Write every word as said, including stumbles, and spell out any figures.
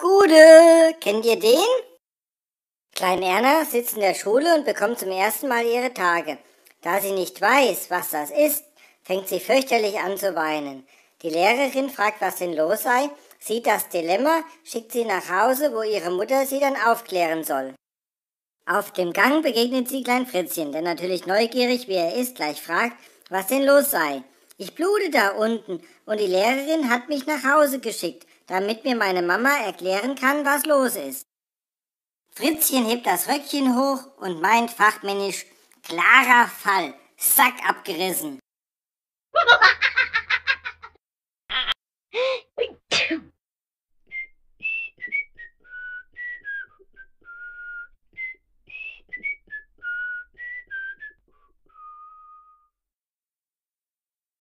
Gude, kennt ihr den? Klein Erna sitzt in der Schule und bekommt zum ersten Mal ihre Tage. Da sie nicht weiß, was das ist, fängt sie fürchterlich an zu weinen. Die Lehrerin fragt, was denn los sei, sieht das Dilemma, schickt sie nach Hause, wo ihre Mutter sie dann aufklären soll. Auf dem Gang begegnet sie Klein Fritzchen, der natürlich neugierig wie er ist, gleich fragt, was denn los sei. Ich blute da unten und die Lehrerin hat mich nach Hause geschickt, damit mir meine Mama erklären kann, was los ist. Fritzchen hebt das Röckchen hoch und meint fachmännisch, klarer Fall, Sack abgerissen.